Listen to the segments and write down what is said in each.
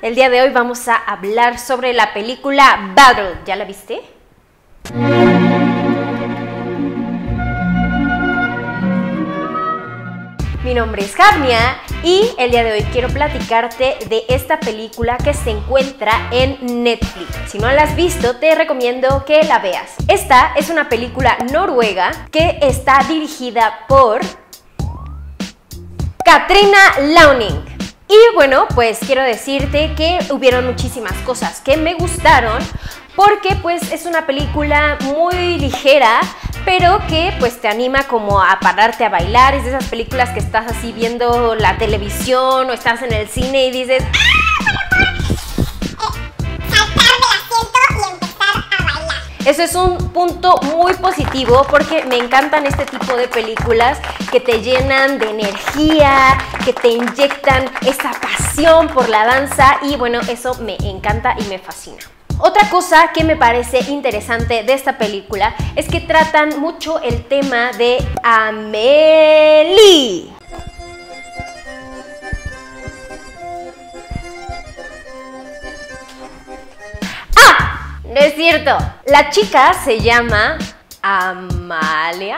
El día de hoy vamos a hablar sobre la película Battle. ¿Ya la viste? Mi nombre es Javnia y el día de hoy quiero platicarte de esta película que se encuentra en Netflix. Si no la has visto, te recomiendo que la veas. Esta es una película noruega que está dirigida por Katrine Launing. Y bueno, pues quiero decirte que hubieron muchísimas cosas que me gustaron porque pues es una película muy ligera, pero que pues te anima como a pararte a bailar. Es de esas películas que estás así viendo la televisión o estás en el cine y dices eso es un punto muy positivo porque me encantan este tipo de películas que te llenan de energía, que te inyectan esa pasión por la danza y bueno, eso me encanta y me fascina. Otra cosa que me parece interesante de esta película es que tratan mucho el tema de Amélie. No es cierto. La chica se llama Amelia.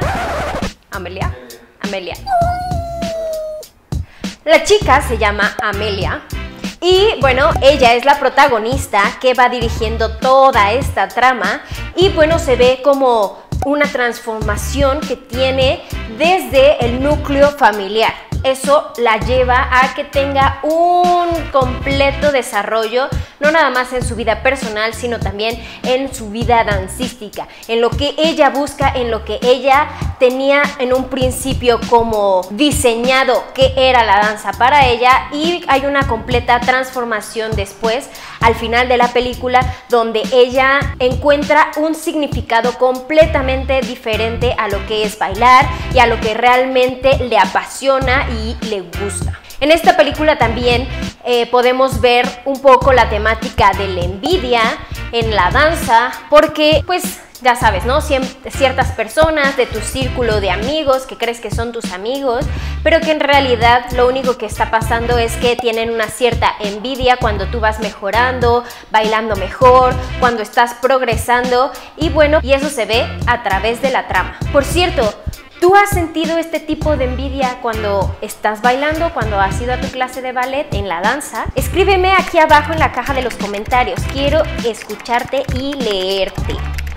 La chica se llama Amelia. Y bueno, ella es la protagonista que va dirigiendo toda esta trama. Y bueno, se ve como una transformación que tiene desde el núcleo familiar. Eso la lleva a que tenga un completo desarrollo, no nada más en su vida personal, sino también en su vida dancística, en lo que ella busca, en lo que ella tenía en un principio como diseñado que era la danza para ella, y hay una completa transformación después, al final de la película, donde ella encuentra un significado completamente diferente a lo que es bailar y a lo que realmente le apasiona y le gusta. En esta película también podemos ver un poco la temática de la envidia en la danza, porque pues ya sabes, ¿no? Ciertas personas de tu círculo de amigos que crees que son tus amigos, pero que en realidad lo único que está pasando es que tienen una cierta envidia cuando tú vas mejorando, bailando mejor, cuando estás progresando y bueno, y eso se ve a través de la trama. Por cierto, ¿tú has sentido este tipo de envidia cuando estás bailando, cuando has ido a tu clase de ballet, en la danza? Escríbeme aquí abajo en la caja de los comentarios. Quiero escucharte y leerte.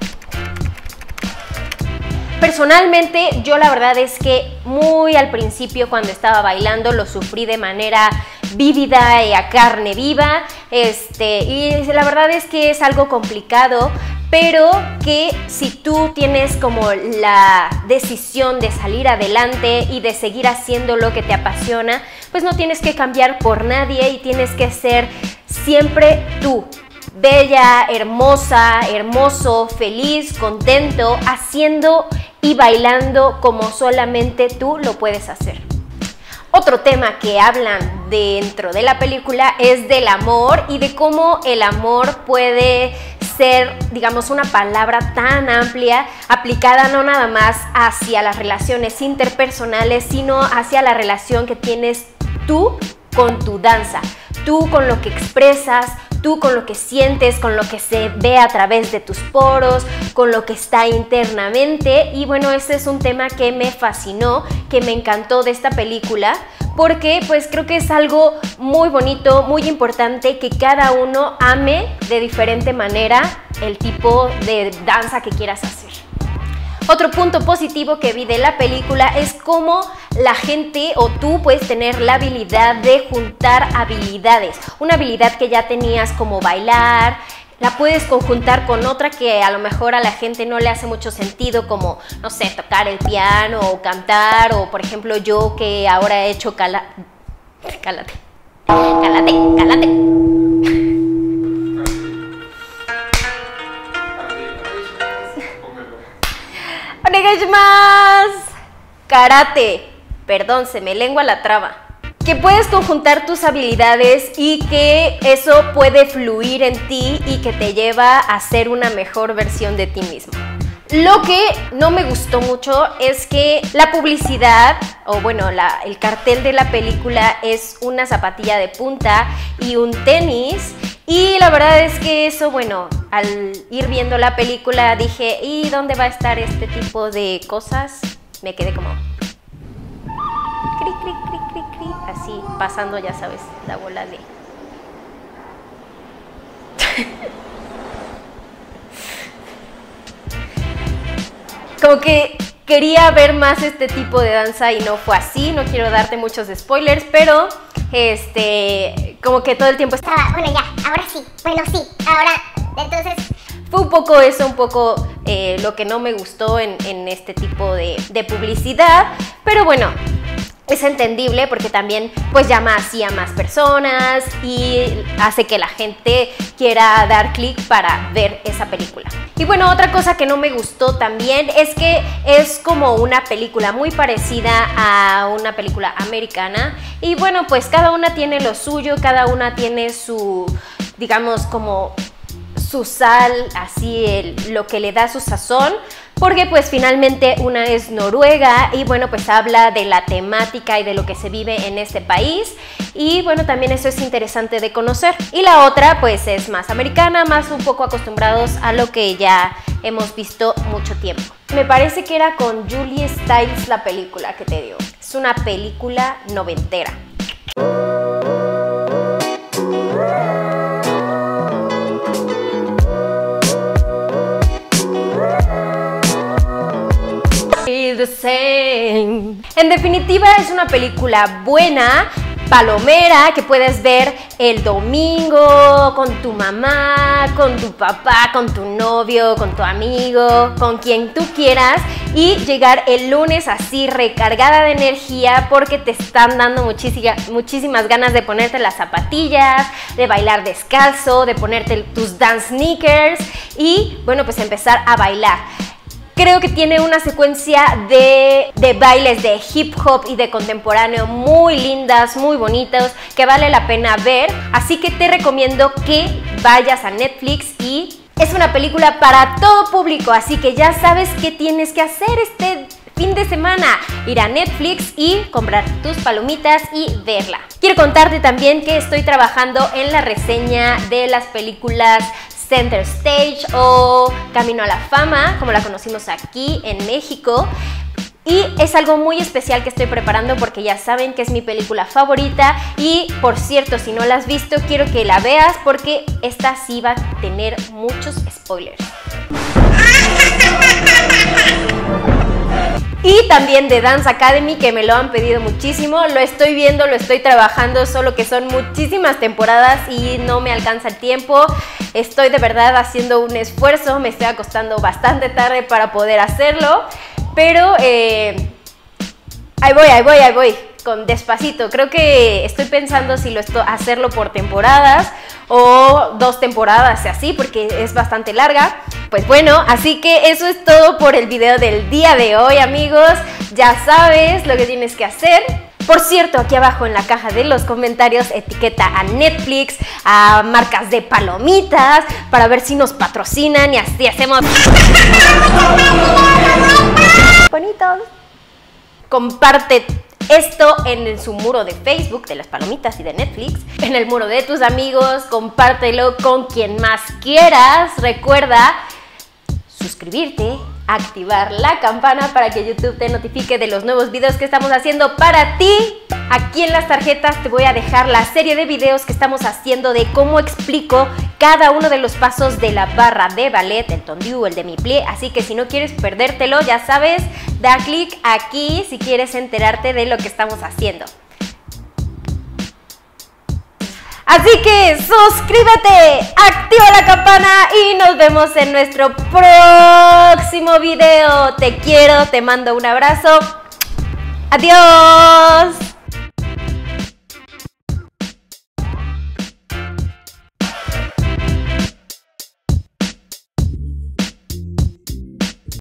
Personalmente, yo la verdad es que muy al principio cuando estaba bailando lo sufrí de manera vívida y a carne viva. Y la verdad es que es algo complicado, pero que si tú tienes como la decisión de salir adelante y de seguir haciendo lo que te apasiona, pues no tienes que cambiar por nadie y tienes que ser siempre tú. Bella, hermosa, hermoso, feliz, contento, haciendo y bailando como solamente tú lo puedes hacer. Otro tema que hablan dentro de la película es del amor y de cómo el amor puede ser, digamos, una palabra tan amplia, aplicada no nada más hacia las relaciones interpersonales, sino hacia la relación que tienes tú con tu danza, tú con lo que expresas, tú con lo que sientes, con lo que se ve a través de tus poros, con lo que está internamente. Y bueno, ese es un tema que me fascinó, que me encantó de esta película, porque pues creo que es algo muy bonito, muy importante, que cada uno ame de diferente manera el tipo de danza que quieras hacer. Otro punto positivo que vi de la película es cómo la gente o tú puedes tener la habilidad de juntar habilidades. Una habilidad que ya tenías como bailar, la puedes conjuntar con otra que a lo mejor a la gente no le hace mucho sentido, como, no sé, tocar el piano o cantar, o por ejemplo yo que ahora he hecho cálate. Karate, perdón, se me lengua la traba. Que puedes conjuntar tus habilidades y que eso puede fluir en ti y que te lleva a ser una mejor versión de ti mismo. Lo que no me gustó mucho es que la publicidad, o bueno, el cartel de la película es una zapatilla de punta y un tenis. Y la verdad es que eso, bueno, al ir viendo la película dije, ¿y dónde va a estar este tipo de cosas? Me quedé como... cri, cri, cri, cri, cri, así, pasando, ya sabes, la bola de... Como que quería ver más este tipo de danza y no fue así. No quiero darte muchos spoilers, pero como que todo el tiempo estaba, bueno, ya, ahora sí, bueno, sí, ahora, entonces... Fue un poco eso, un poco lo que no me gustó en este tipo de publicidad, pero bueno, es entendible porque también pues llama así a más personas y hace que la gente quiera dar clic para ver esa película. Y bueno, otra cosa que no me gustó también es que es como una película muy parecida a una película americana y bueno, pues cada una tiene lo suyo, cada una tiene su, digamos, como su sal, así lo que le da su sazón, porque pues finalmente una es noruega y bueno, pues habla de la temática y de lo que se vive en este país y bueno, también eso es interesante de conocer. Y la otra pues es más americana, más un poco acostumbrados a lo que ya hemos visto mucho tiempo. Me parece que era con Julie Stiles la película que te digo. Es una película noventera. En definitiva es una película buena, palomera, que puedes ver el domingo con tu mamá, con tu papá, con tu novio, con tu amigo, con quien tú quieras y llegar el lunes así recargada de energía porque te están dando muchísimas ganas de ponerte las zapatillas, de bailar descalzo, de ponerte tus dance sneakers y bueno, pues empezar a bailar. Creo que tiene una secuencia de bailes de hip hop y de contemporáneo muy lindas, muy bonitos, que vale la pena ver. Así que te recomiendo que vayas a Netflix y es una película para todo público. Así que ya sabes qué tienes que hacer este fin de semana. Ir a Netflix y comprar tus palomitas y verla. Quiero contarte también que estoy trabajando en la reseña de las películas Center Stage o Camino a la Fama, como la conocimos aquí en México. Y es algo muy especial que estoy preparando porque ya saben que es mi película favorita. Y por cierto, si no la has visto, quiero que la veas porque esta sí va a tener muchos spoilers. Y también de Dance Academy, que me lo han pedido muchísimo. Lo estoy viendo, lo estoy trabajando, solo que son muchísimas temporadas y no me alcanza el tiempo. Estoy de verdad haciendo un esfuerzo, me estoy acostando bastante tarde para poder hacerlo. Pero ahí voy, con despacito. Creo que estoy pensando si hacerlo por temporadas o 2 temporadas así, porque es bastante larga. Pues bueno, así que eso es todo por el video del día de hoy, amigos. Ya sabes lo que tienes que hacer. Por cierto, aquí abajo en la caja de los comentarios etiqueta a Netflix, a marcas de palomitas, para ver si nos patrocinan y así hacemos bonitos. Comparte esto en su muro de Facebook de las palomitas y de Netflix, en el muro de tus amigos, compártelo con quien más quieras. Recuerda suscribirte, activar la campana para que YouTube te notifique de los nuevos videos que estamos haciendo para ti. Aquí en las tarjetas te voy a dejar la serie de videos que estamos haciendo de cómo explico cada uno de los pasos de la barra de ballet, el tendu, el demi-plié, así que si no quieres perdértelo, ya sabes, da clic aquí si quieres enterarte de lo que estamos haciendo. Así que suscríbete, activa la campana y nos vemos en nuestro próximo video. Te quiero, te mando un abrazo. Adiós.